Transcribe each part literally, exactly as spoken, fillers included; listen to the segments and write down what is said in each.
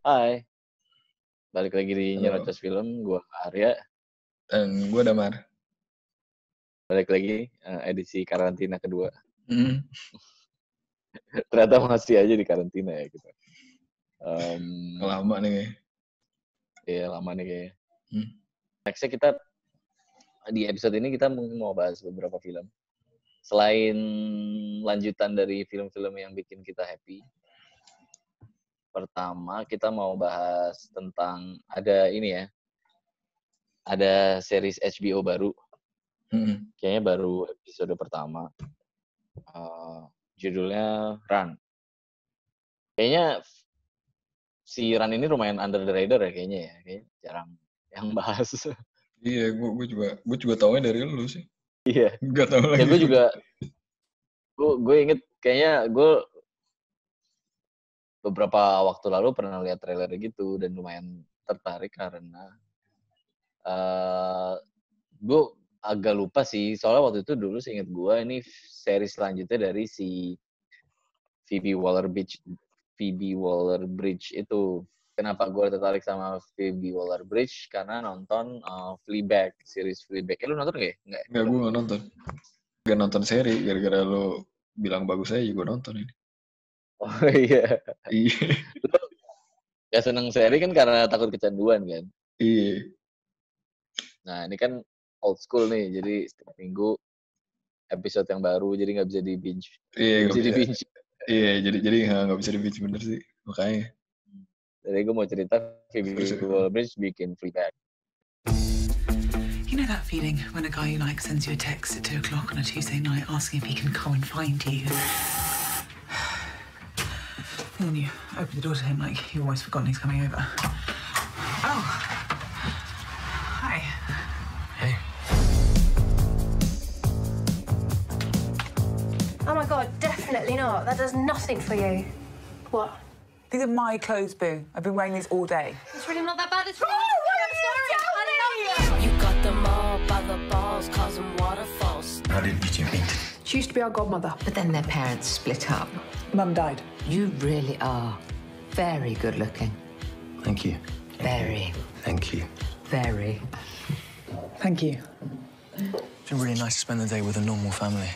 Hai. Balik lagi di Halo. Nyerocos Film, gua Arya. Dan gue Damar. Balik lagi, uh, edisi karantina kedua. Hmm. Ternyata masih aja di karantina ya kita. Um, Lama nih kayaknya. Iya lama nih kayaknya. Hmm. Nextnya kita, di episode ini kita mau bahas beberapa film. Selain lanjutan dari film-film yang bikin kita happy. Pertama kita mau bahas tentang, ada ini ya. Ada series H B O baru. Hmm. Kayaknya baru episode pertama. Uh, judulnya Run. Kayaknya si Run ini lumayan under the radar ya kayaknya ya. Kayaknya jarang yang bahas. Iya, gue gue juga gue juga taunya dari lu sih. Iya. Gak tau Ya lagi. gue juga, gue gue inget kayaknya gue beberapa waktu lalu pernah lihat trailer gitu dan lumayan tertarik karena uh, gue agak lupa sih soalnya waktu itu dulu seinget gue ini seri selanjutnya dari si Phoebe Waller-Bridge Phoebe Waller-Bridge itu. Kenapa gue tertarik sama Phoebe Waller-Bridge? Karena nonton uh, Fleabag, series Fleabag. Eh, lu nonton gak ya? Enggak, Enggak, gue gak nonton. Gak nonton seri, gara-gara lu bilang bagus aja juga nonton ini. Oh iya. Iya. Lu gak seneng seri kan karena takut kecanduan kan? Iya. Nah ini kan old school nih, jadi setiap minggu episode yang baru, jadi gak bisa di binge. Iya, Gak gak bisa di bisa. binge. Iya, jadi jadi nggak bisa di-binge bener sih, makanya. Jadi gue mau cerita Phoebe Seru-seru. Waller-Bridge bikin Fleabag. You know that feeling when a guy you like sends you a text at two o'clock on a Tuesday night asking if he can come and find you? And then you open the door to him like you've always forgotten he's coming over. Oh. Hi. Hey. Oh my God, definitely not. That does nothing for you. What? These are my clothes, Boo. I've been wearing these all day. It's really not that bad. It's really Oh, what are you doing? You got them all by the balls, causing waterfalls. How did you meet? She used to be our godmother. But then their parents split up. Mum died. You really are very good looking. Thank you. Very, Thank you. very. Thank you. It's been really nice to spend the day with a normal family.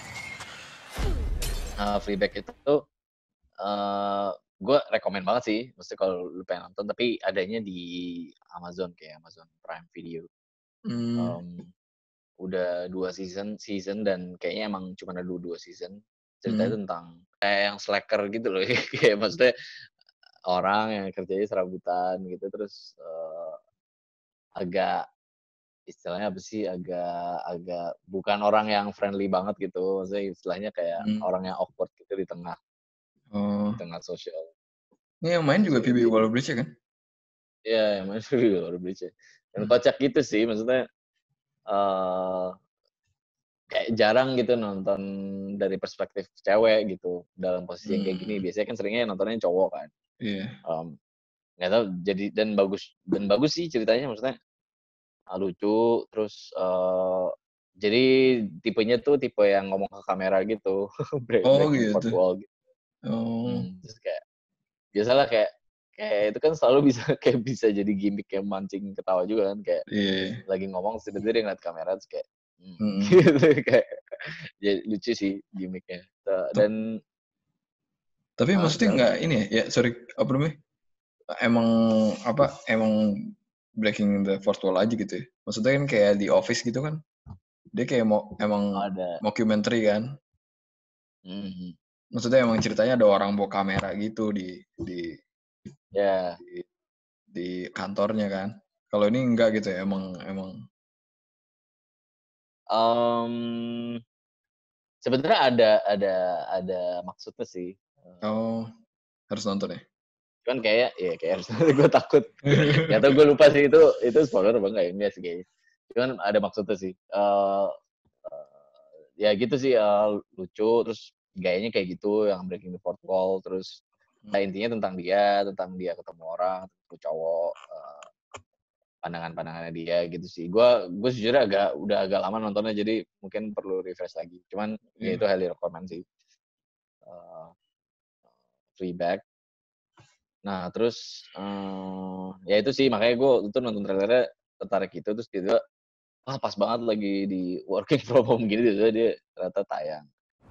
Uh, Fleabag itu tuh, uh, gue rekomen banget sih, mesti kalau lu pengen nonton, tapi adanya di Amazon kayak Amazon Prime Video. Hmm. Um, udah dua season, season dan kayaknya emang cuma ada dua, dua season. Ceritanya Hmm. tentang kayak yang slacker gitu loh, kayak maksudnya orang yang kerjanya serabutan gitu, terus uh, agak istilahnya apa sih, agak agak bukan orang yang friendly banget gitu, maksudnya istilahnya kayak Hmm. orang yang awkward gitu di tengah Oh. di tengah sosial. Ini yang main juga Phoebe Waller-Bridge ya kan? Iya, yang main Phoebe Waller-Bridge. Dan Hmm. kocak gitu sih, maksudnya uh, kayak jarang gitu nonton dari perspektif cewek gitu dalam posisi yang kayak gini. Hmm. Biasanya kan seringnya nontonnya cowok kan. Iya. Um, nggak tahu jadi dan bagus dan bagus sih ceritanya, maksudnya uh, lucu, terus uh, jadi tipenya tuh tipe yang ngomong ke kamera gitu, break, Oh breaking fourth gitu. wall gitu. Oh. Hmm, terus kayak biasalah kayak kayak itu kan selalu bisa kayak bisa jadi gimmick yang mancing ketawa juga kan, kayak Iya. lagi ngomong tiba-tiba dia ngeliat kamera terus kayak hmm, Hmm. gitu kayak jadi lucu sih gimmicknya. Ta- Tep- Dan Tapi ah, maksudnya kenapa? nggak ini ya, ya sorry, apa namanya? Emang apa? Emang breaking the fourth wall aja gitu ya. Maksudnya kan kayak di Office gitu kan. Dia kayak mau emang Ada. mockumentary kan. Hmm, Maksudnya emang ceritanya ada orang bawa kamera gitu di di ya. di, di kantornya kan. Kalau ini enggak gitu ya, emang emang Um, sebenarnya ada ada ada maksudnya sih. oh harus nonton ya. Cuman kayak ya kayak gue takut. Gak tau gue lupa sih itu itu spoiler apa enggak ya, enggak sih kayaknya. Cuman ada maksudnya sih. Uh, uh, ya gitu sih, uh, lucu, terus gayanya kayak gitu yang breaking the fourth wall, terus nah, intinya tentang dia, tentang dia ketemu orang, ketemu cowok, uh, pandangan-pandangannya dia gitu sih. Gue gue sejujurnya agak udah agak lama nontonnya, jadi mungkin perlu refresh lagi. Cuman ya Iya. itu highly recommend sih. Uh, Fleabag. Nah terus uh, ya itu sih makanya gue itu nonton trailernya tertarik gitu terus tiba-tiba wah pas banget lagi di working from home gini tiba-tiba dia ternyata tayang.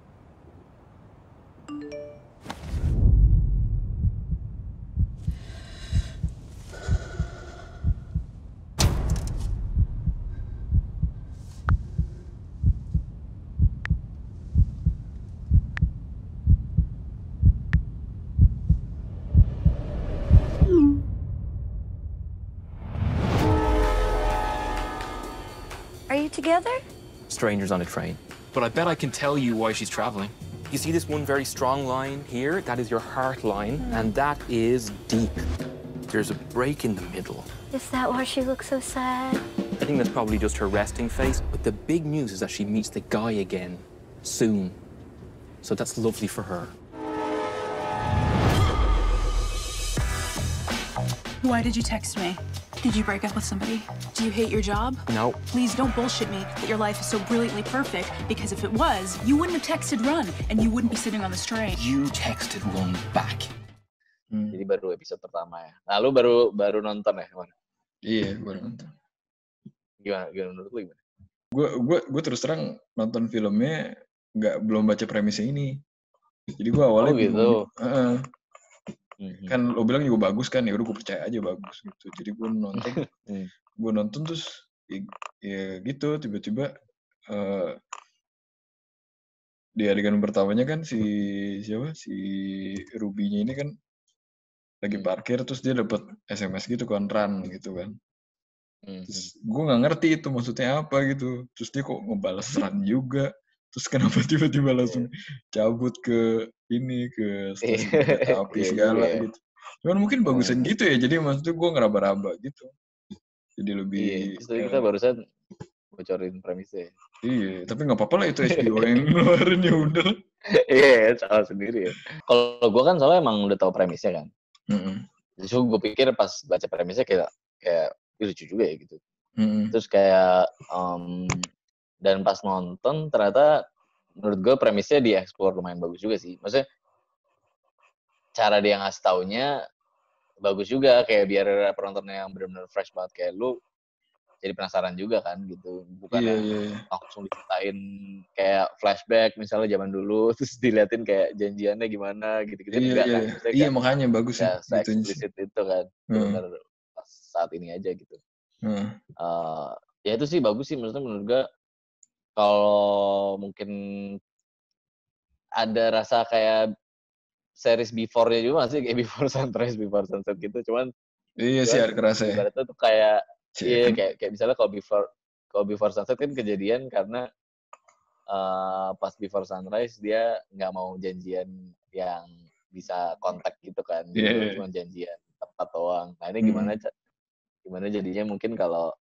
Are you together? Strangers on a train. But I bet I can tell you why she's traveling. You see this one very strong line here? That is your heart line, and that is deep. There's a break in the middle. Is that why she looks so sad? I think that's probably just her resting face, but the big news is that she meets the guy again soon. So that's lovely for her. Why did you text me? Did you break up with somebody? Do you hate your job? No. Please don't bullshit me that your life is so brilliantly perfect, because if it was, you wouldn't have texted Run, and you wouldn't be sitting on this train. You texted Run back. Hmm. Jadi baru episode pertama ya. Nah lu baru baru nonton ya kemarin? Iya, gue nonton. Gimana, gimana menurut lu gimana? Gue gue gue terus terang nonton filmnya nggak belum baca premisnya ini. Jadi gue awalnya Oh gitu. bingung. Heeh. Mhm. Kan lo bilang juga bagus kan, ya udah gue percaya aja bagus gitu. Jadi gue nonton, Hmm. gue nonton terus ya, ya gitu tiba-tiba eh, di adegan pertamanya kan si siapa si Ruby-nya ini kan lagi Hmm. parkir terus dia dapat S M S gitu kan Run gitu kan. Mhm. Terus gue nggak ngerti itu maksudnya apa gitu. Terus dia kok ngebales Run juga. Terus kenapa tiba-tiba langsung cabut ke ini ke stasiun kereta api Iya segala juga ya. gitu. Cuman mungkin bagusan Hmm. gitu ya. Jadi maksudnya gue ngeraba-raba gitu. Jadi lebih Iya, terus tadi eh, kita barusan bocorin premisnya. iya, tapi nggak apa-apa lah itu H B O yang ngeluarin ya udah. Iya, salah sendiri ya. Kalau gue kan soalnya emang udah tahu premisnya kan. Heeh. Justru gue pikir pas baca premisnya kayak kayak "Ih, lucu juga ya gitu. Heeh. Terus kayak um, dan pas nonton ternyata menurut gue premisnya dieksplor lumayan bagus juga sih. Maksudnya cara dia ngasih taunya bagus juga kayak biar penontonnya yang benar-benar fresh banget kayak lu jadi penasaran juga kan gitu. Bukan Iya, yang iya, iya. langsung diceritain kayak flashback misalnya zaman dulu terus diliatin kayak janjiannya gimana gitu-gitu Iya, enggak iya. kan. Maksudnya Iya, enggak makanya bagus sih enggak gitu sih. se-eksplisit itu kan. Heeh. Benar pas saat ini aja gitu. Heeh. Eh, ya itu sih bagus sih maksudnya menurut gue kalau mungkin ada rasa kayak series before-nya juga masih kayak Before Sunrise, Before Sunset gitu. Cuman Iya sih ada cuman kerasa ya. ibaratnya tuh kayak Cie, iya kan. kayak kayak misalnya kalau Before kalau Before Sunset kan kejadian karena eh, pas Before Sunrise dia nggak mau janjian yang bisa kontak gitu kan. Jadi Iya, dulu iya. cuma janjian tempat doang. Nah ini Hmm. gimana Ca- gimana jadinya mungkin kalau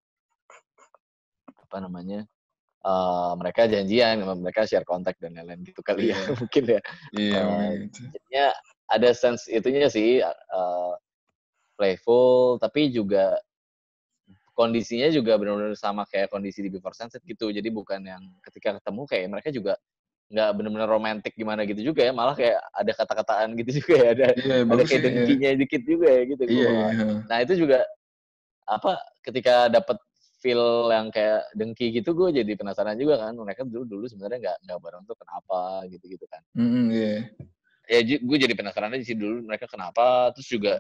apa namanya eh, mereka janjian, mereka share kontak dan lain-lain gitu kali ya Iya. mungkin ya. Iya, Eh, makanya gitu. jadinya ada sense itunya sih eh, playful tapi juga kondisinya juga benar-benar sama kayak kondisi di Before Sunset gitu. Jadi bukan yang ketika ketemu kayak mereka juga nggak benar-benar romantis gimana gitu juga ya. Malah kayak ada kata-kataan gitu juga ya. Ada Iya, ada bagus kayak sih. Iya, dengkinya dikit juga ya gitu. iya. Gua, Iya. heeh. nah itu juga apa ketika dapat feel yang kayak dengki gitu gue jadi penasaran juga kan. Mereka dulu dulu sebenarnya nggak nggak bareng tuh kenapa gitu-gitu kan. Mm-mm, iya. Ya gue jadi penasaran aja sih dulu mereka kenapa. Terus juga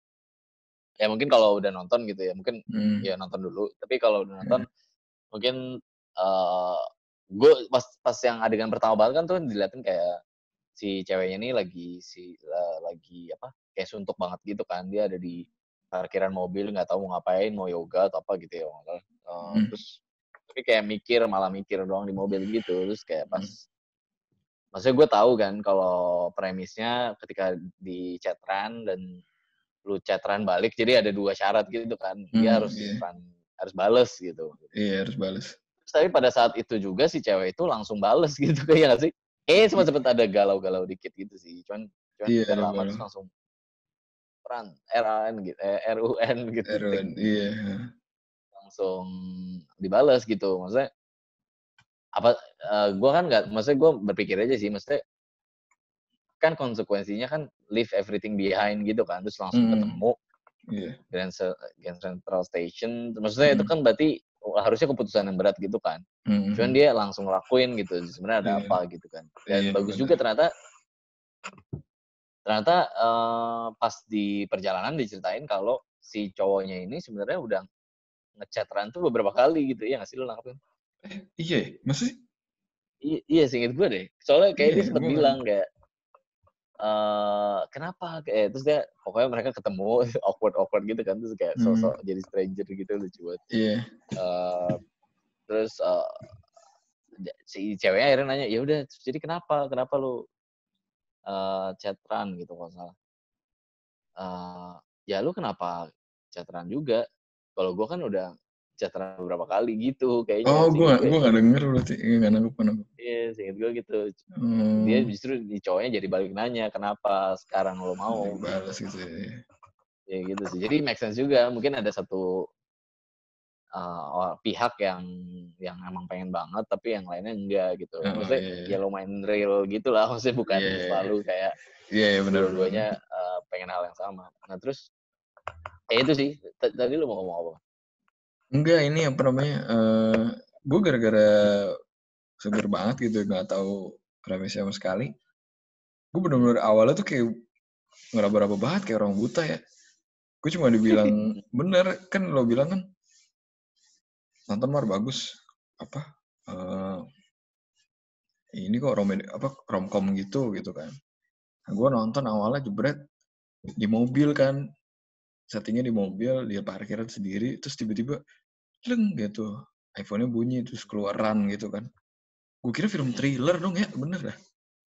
ya mungkin kalau udah nonton gitu ya mungkin Mm. ya nonton dulu tapi kalau udah nonton Iya. mungkin uh, gue pas pas yang adegan pertama banget kan tuh diliatin kayak si ceweknya ini lagi si uh, lagi apa kayak suntuk banget gitu kan dia ada di parkiran mobil nggak tahu mau ngapain mau yoga atau apa gitu ya uh, Mm. terus tapi kayak mikir malah mikir doang di mobil gitu terus kayak pas Mm. maksudnya gue tahu kan kalau premisnya ketika di chatran dan lu chatran balik jadi ada dua syarat gitu kan dia Hmm, harus iya. run, harus bales gitu. Iya, harus balas. Terus, tapi pada saat itu juga si cewek itu langsung bales gitu kayak nggak sih? Eh sempat sempat ada galau-galau dikit gitu sih. Cuman cuman Iya, nggak ada lama galau. terus langsung run R A N gitu eh, R U N gitu R U N, iya. heeh. langsung dibales gitu. Maksudnya apa? Uh, gue kan nggak, maksudnya gue berpikir aja sih, maksudnya kan konsekuensinya kan leave everything behind gitu kan, terus langsung Hmm. ketemu Iya. Grand, Ce- Grand Central Station. Maksudnya itu Hmm. kan berarti harusnya keputusan yang berat gitu kan. Hmm. Cuman dia langsung ngelakuin gitu. Sebenarnya ada Iya. apa gitu kan. Dan Iya, bagus benar. juga ternyata ternyata eh, pas di perjalanan diceritain kalau si cowoknya ini sebenarnya udah ngechat Ran tuh beberapa kali gitu. Iya nggak sih lu nangkepin? Iya, ya? Masa sih? I- iya seinget gue deh. Soalnya kayak Iya, dia sempat gua nggak- bilang kayak eh kenapa kayak terus dia pokoknya mereka ketemu awkward awkward gitu kan terus kayak Hmm. sosok jadi stranger gitu lucu banget. Iya. Eh, terus eh, si ceweknya akhirnya nanya ya udah terus jadi kenapa kenapa lu eh chat Ran gitu kalau nggak salah. Eh, ya lu kenapa chat Ran juga? Kalau gue kan udah chat Ran beberapa kali gitu kayaknya Oh, seinget gue gue. gue nggak denger berarti, nggak nangkep nangkep. Iya seinget gue gitu. Hmm. Dia justru di cowoknya jadi balik nanya kenapa sekarang lo mau balas gitu ya. ya gitu sih. Jadi make sense juga. Mungkin ada satu uh, pihak yang yang emang pengen banget, tapi yang lainnya enggak gitu. Oh, Maksudnya iya, iya. ya lumayan real gitu lah. Maksudnya bukan Iya, iya. selalu kayak Iya, iya, benar. dua-duanya uh, pengen hal yang sama. Nah terus, ya itu sih. T- Tadi lu mau ngomong apa? Enggak, ini apa namanya? Uh, gue gara-gara seger banget gitu, nggak tahu premisnya sama sekali. Gue bener-bener awalnya tuh kayak ngeraba-raba banget kayak orang buta ya. Gue cuma dibilang bener kan, lo bilang kan nonton Mar bagus apa uh, ini kok rom apa romcom gitu gitu kan. Nah, gue nonton awalnya jebret di mobil kan, settingnya di mobil, dia parkiran sendiri, terus tiba-tiba leng gitu, iPhone-nya bunyi terus keluaran gitu kan. Gue kira film thriller dong ya, bener dah.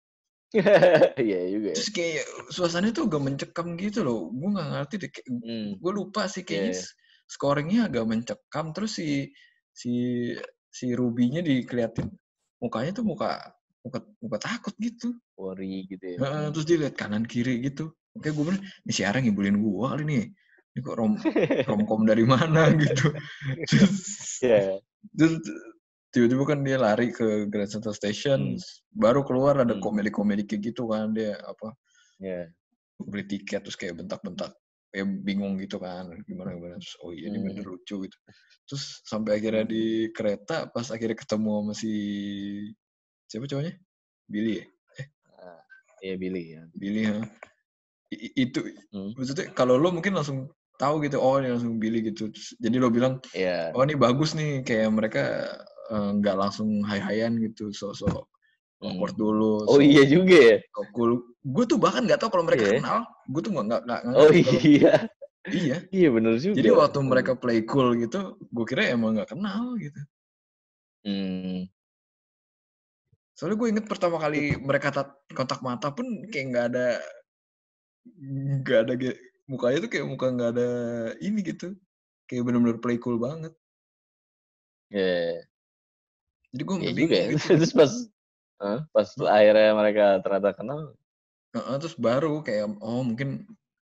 Iya juga. Terus kayak suasananya tuh agak mencekam gitu loh. Gue nggak ngerti deh. Hmm. Gue lupa sih kayaknya Yeah. scoringnya agak mencekam. Terus si si si Ruby-nya dikeliatin mukanya tuh muka muka muka takut gitu. Worry gitu ya. Nah, terus dia lihat kanan kiri gitu. Oke, gue bilang ini si Ara ngibulin gue kali nih. Ini kok rom romcom dari mana gitu. Terus, Yeah. terus tiba-tiba kan dia lari ke Grand Central Station, Hmm. baru keluar ada Hmm. komedi-komedi kayak gitu kan, dia apa Yeah. beli tiket terus kayak bentak-bentak, kayak bingung gitu kan, gimana gimana terus oh iya ini Hmm. bener lucu gitu. Terus sampai akhirnya di kereta, pas akhirnya ketemu sama si siapa cowoknya? Billy ya? Uh, Iya Billy ya. Billy ha. I- itu Hmm. maksudnya kalau lo mungkin langsung tahu gitu, oh ini langsung Billy gitu. Terus, jadi lo bilang, Iya. oh ini bagus nih, kayak mereka nggak uh, langsung hai-haian gitu, sok-sok awkward Hmm. dulu. Oh so, iya juga ya. so cool. Gue tuh bahkan nggak tahu kalau mereka Iya. kenal. Gue tuh nggak nggak nggak Oh ngerti kalau iya. iya. Iya bener juga. Jadi waktu mereka play cool gitu, gue kira emang nggak kenal gitu. Hmm. Soalnya gue inget pertama kali mereka tat- kontak mata pun kayak nggak ada nggak ada kayak mukanya tuh kayak muka nggak ada ini gitu. Kayak bener-bener play cool banget. Iya. Yeah. Jadi gue Iya bingung juga ya. gitu. Terus pas huh? pas akhirnya mereka ternyata kenal. Uh, terus baru kayak oh mungkin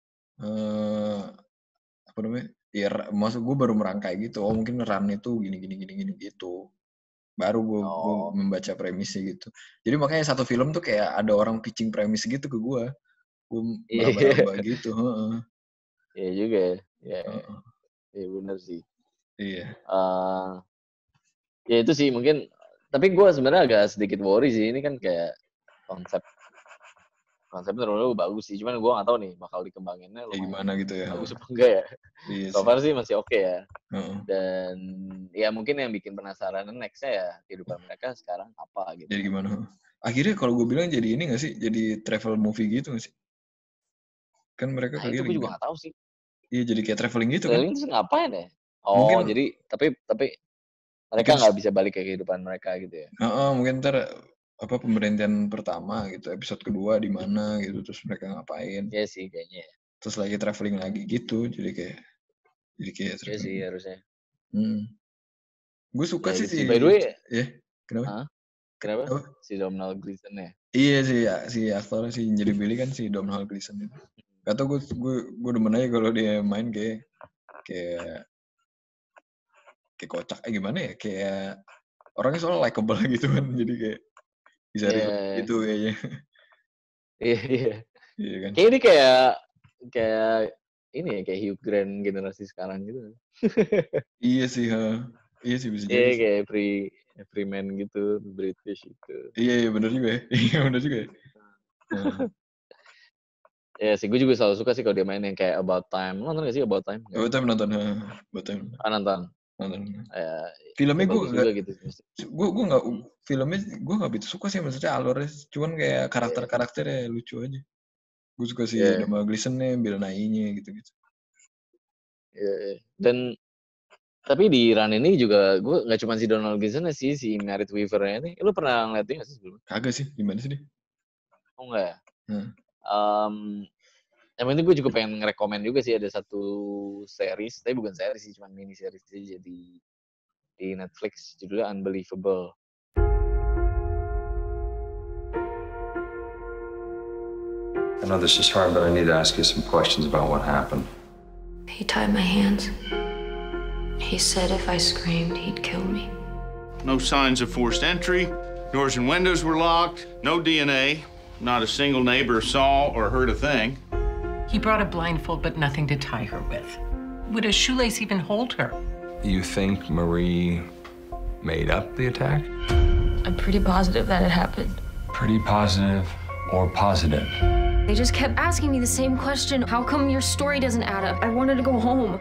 uh, apa namanya? Ya maksud gue baru merangkai gitu. Oh mungkin Ran itu gini gini gini gini gitu. Baru gue Oh. membaca premisnya gitu. Jadi makanya satu film tuh kayak ada orang pitching premis gitu ke gue. Gue meraba-raba gitu. Heeh. Iya juga ya. Iya. Uh-uh. Iya benar sih. Iya. Uh, ya itu sih mungkin. Tapi gue sebenarnya agak sedikit worry sih. Ini kan kayak konsep konsepnya terlalu bagus sih. Cuman gue nggak tahu nih bakal dikembanginnya. Ya gimana gitu ya. Bagus apa enggak ya? Iya so far sih masih oke okay ya. Uh-uh. Dan ya mungkin yang bikin penasaran next-nya ya kehidupan mereka sekarang apa gitu. Jadi gimana? Akhirnya kalau gue bilang jadi ini nggak sih? Jadi travel movie gitu nggak sih? Kan mereka nah, itu gue juga nggak tahu sih. Iya jadi kayak traveling gitu traveling kan? Terus ngapain ya? Oh mungkin, jadi tapi tapi mereka nggak bisa balik ke kehidupan mereka gitu ya? Uh-uh, mungkin ntar apa pemberhentian pertama gitu, episode kedua di mana gitu, terus mereka ngapain? Iya sih kayaknya. Terus lagi traveling lagi gitu, jadi kayak jadi kayak iya sih harusnya. Hmm. Gue suka ya, sih gitu. si By the way, ya kenapa? Huh? Kenapa? Kenapa? Si Domhnall Gleeson ya? Iya sih ya, si aktor si jadi Billy kan si Domhnall Gleeson itu. Gak tau gue gue gue demen aja kalau dia main kayak kayak kayak kocak eh gimana ya, kayak orangnya soalnya likable gitu kan, jadi kayak bisa yeah. Gitu kayaknya. Iya, iya. Iya kan? Kayak ini kayak kayak ini ya kayak Hugh Grant generasi sekarang gitu. Iya sih, ha. Iya sih bisa Iya jadi. Sih. kayak free Freeman gitu, British itu. Iya, iya benar juga ya. Iya benar juga ya. Nah. Ya sih, gue juga selalu suka sih kalau dia main yang kayak About Time. Lo nonton gak sih About Time? About Time nonton, ha. About Time. Ah, nonton. Nonton. Ya, filmnya ya gue bagus nggak, juga gitu. gue gue nggak filmnya gue nggak begitu suka sih maksudnya alurnya, cuman kayak karakter-karakternya lucu aja. Gue suka sih Yeah. nama Gleeson-nya, Bill Nighy-nya gitu-gitu. Iya, yeah. Dan tapi di Run ini juga gue nggak cuma si Donald Gleeson sih, si Merit Weaver-nya ini. Lu pernah ngeliat dia nggak sih sebelumnya? Kagak sih, gimana sih dia? Oh enggak ya? Hmm. Um, yang penting gue juga pengen ngerekomen juga sih, ada satu series, tapi bukan series sih, cuma mini series aja di di Netflix, judulnya Unbelievable. I know this is hard, but I need to ask you some questions about what happened. He tied my hands. He said if I screamed, he'd kill me. No signs of forced entry. Doors and windows were locked. No D N A. Not a single neighbor saw or heard a thing. He brought a blindfold, but nothing to tie her with. Would a shoelace even hold her? You think Marie made up the attack? I'm pretty positive that it happened. Pretty positive or positive? They just kept asking me the same question. How come your story doesn't add up? I wanted to go home.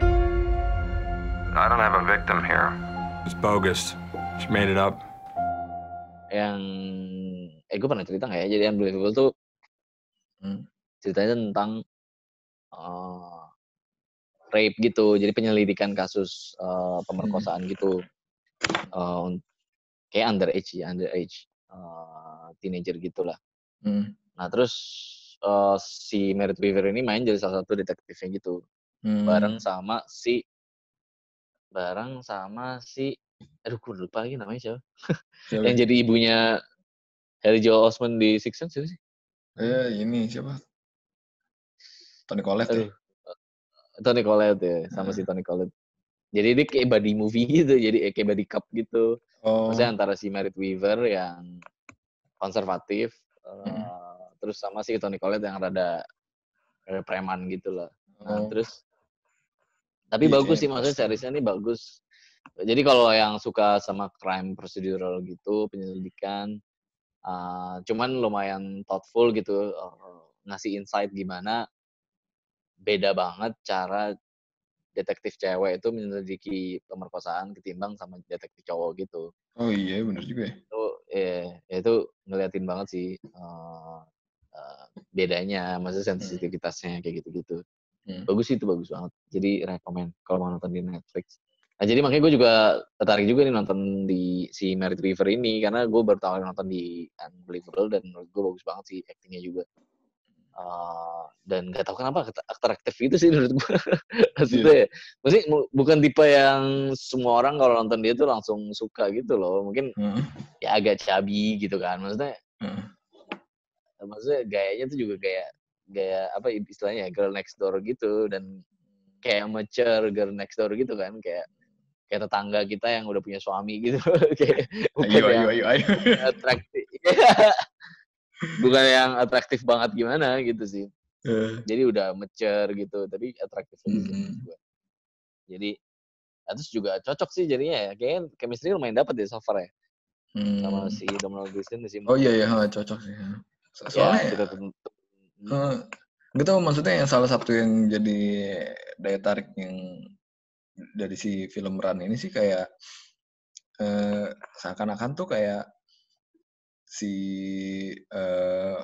I don't have a victim here. It's bogus. She made it up. Yang eh gue pernah cerita nggak ya? Jadi Unbelievable tuh hmm. ceritanya tentang uh, rape gitu. Jadi penyelidikan kasus uh, pemerkosaan hmm. gitu. Uh, kayak underage ya, underage uh, teenager gitulah. Hmm. Nah terus uh, si Merit Weaver ini main jadi salah satu detektifnya gitu, hmm. bareng sama si, bareng sama si, aduh gue lupa lagi namanya siapa, siapa? Yang jadi ibunya Haley Joel Osment di Six Sense siapa sih? Eh ini siapa? Toni Collette. Aduh, ya? Toni Collette ya, sama hmm. si Toni Collette. Jadi dia kayak buddy movie gitu, jadi kayak buddy cup gitu. Oh. Maksudnya antara si Merit Weaver yang konservatif, hmm. uh, terus sama si Toni Collette yang rada, rada preman gitu lah. Nah, oh. terus, tapi yeah, bagus sih, maksudnya seriesnya ini bagus. Jadi kalau yang suka sama crime procedural gitu, penyelidikan, uh, cuman lumayan thoughtful gitu, uh, ngasih insight gimana beda banget cara detektif cewek itu menyelidiki pemerkosaan ketimbang sama detektif cowok gitu. Oh iya benar juga ya. Itu ya, ya itu ngeliatin banget sih uh, uh, bedanya, maksudnya sensitivitasnya kayak gitu-gitu. Hmm. Bagus itu bagus banget. Jadi rekomen kalau mau nonton di Netflix. Nah jadi makanya gue juga tertarik juga nih nonton di si Merit Weaver ini karena gue baru tahu nonton di Unbelievable dan menurut gue bagus banget sih actingnya juga. Uh, dan gak tahu kenapa atraktif itu sih menurut gue. Maksudnya, yeah. maksudnya bukan tipe yang semua orang kalau nonton dia tuh langsung suka gitu loh. Mungkin hmm. ya agak chubby gitu kan. Maksudnya, hmm. maksudnya gayanya tuh juga kayak gaya apa istilahnya girl next door gitu dan kayak mature girl next door gitu kan, kayak kayak tetangga kita yang udah punya suami gitu. Kayak bukan ayo, yang ayo, ayo, ayo. atraktif. Bukan yang atraktif banget gimana gitu sih. Uh. Jadi udah mature gitu, tapi atraktif mm-hmm. gitu. Jadi terus juga cocok sih jadinya ya. Kayaknya chemistry lumayan dapat deh so far ya. Hmm. Sama si Donald Gleeson si oh iya iya, cocok sih. So- soalnya ya, uh, gue tau maksudnya yang salah satu yang jadi daya tarik yang dari si film Run ini sih kayak uh, seakan-akan tuh kayak si uh,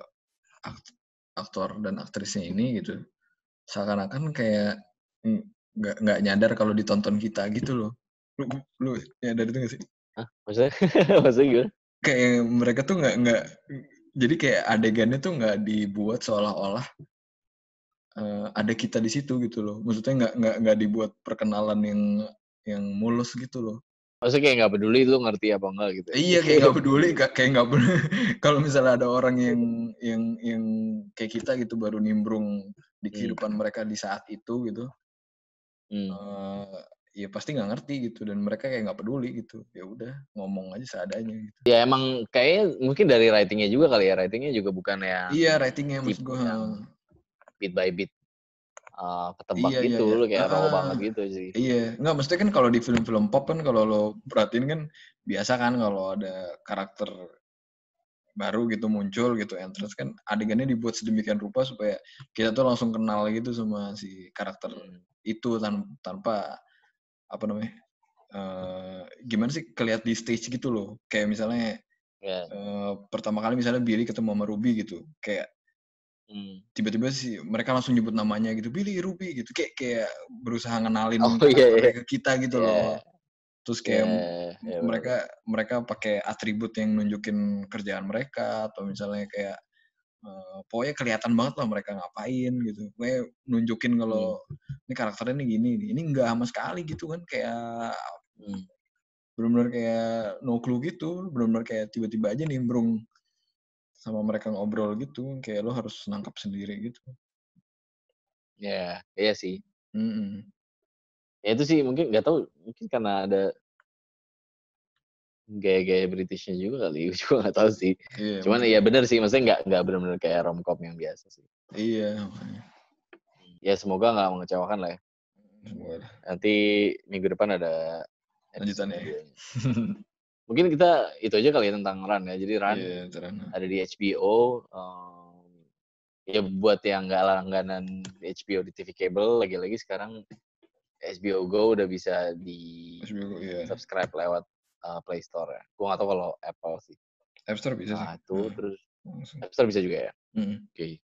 aktor dan aktrisnya ini gitu seakan-akan kayak nggak nggak nyadar kalau ditonton kita gitu loh. Lu lu nyadar itu nggak sih? Hah? Maksudnya maksudnya gimana? Kayak mereka tuh nggak nggak jadi kayak adegannya tuh nggak dibuat seolah-olah uh, ada kita di situ gitu loh. Maksudnya nggak nggak nggak dibuat perkenalan yang yang mulus gitu loh. Maksudnya kayak nggak peduli lu ngerti apa enggak gitu. Iya kayak nggak peduli, kayak nggak peduli. Kalau misalnya ada orang yang yang yang kayak kita gitu baru nimbrung di kehidupan hmm. mereka di saat itu gitu, hmm. uh, ya pasti nggak ngerti gitu dan mereka kayak nggak peduli gitu. Ya udah ngomong aja seadanya gitu. Ya emang kayaknya mungkin dari writingnya juga kali ya, writingnya juga bukan yang Iya writingnya maksud tipe gue. yang beat by beat uh, ketebak Iya, iya, gitu, iya. lu kayak raw Heeh. banget gitu sih. Iya, nggak maksudnya kan kalau di film-film pop kan kalau lo perhatiin kan biasa kan kalau ada karakter baru gitu muncul gitu entrance kan adegannya dibuat sedemikian rupa supaya kita tuh langsung kenal gitu sama si karakter Hmm. itu tan- tanpa apa namanya eh gimana sih kelihat di stage gitu loh. Kayak misalnya Ya. eh, pertama kali misalnya Billy ketemu sama Ruby gitu kayak Hmm. tiba-tiba sih mereka langsung nyebut namanya gitu Billy Ruby gitu kayak kayak berusaha ngenalin Oh iya iya. karakternya ke kita gitu Iya. loh. Terus kayak Iya, m- iya, mereka mereka pakai atribut yang nunjukin kerjaan mereka atau misalnya kayak eh, pokoknya kelihatan banget lah mereka ngapain gitu. Pokoknya nunjukin kalau ini karakternya nih gini nih. Ini enggak sama sekali gitu kan kayak Hmm. benar-benar kayak no clue gitu, benar-benar kayak tiba-tiba aja nimbrung sama mereka ngobrol gitu, kayak lo harus nangkap sendiri gitu. Ya, iya sih. Mm-mm. Ya itu sih mungkin nggak tahu mungkin karena ada gaya-gaya Britishnya juga kali, gue juga nggak tahu sih. Iya, Cuman mungkin. ya benar sih, maksudnya nggak nggak benar-benar kayak romcom yang biasa sih. Iya, makanya. Ya semoga nggak mengecewakan lah ya. Semoga lah. Nanti minggu depan ada episode Lanjutannya. keduanya. Mungkin kita itu aja kali ya tentang Run ya. Jadi Run Iya, terang. ada di H B O. Um, ya buat yang nggak langganan H B O di T V cable, lagi-lagi sekarang H B O Go udah bisa di H B O Go, iya. subscribe lewat uh, Play Store ya. Gue nggak tahu kalau Apple sih. App Store bisa sih. Nah itu Nah, terus langsung. App Store bisa juga ya. Mm-mm. Oke. Okay.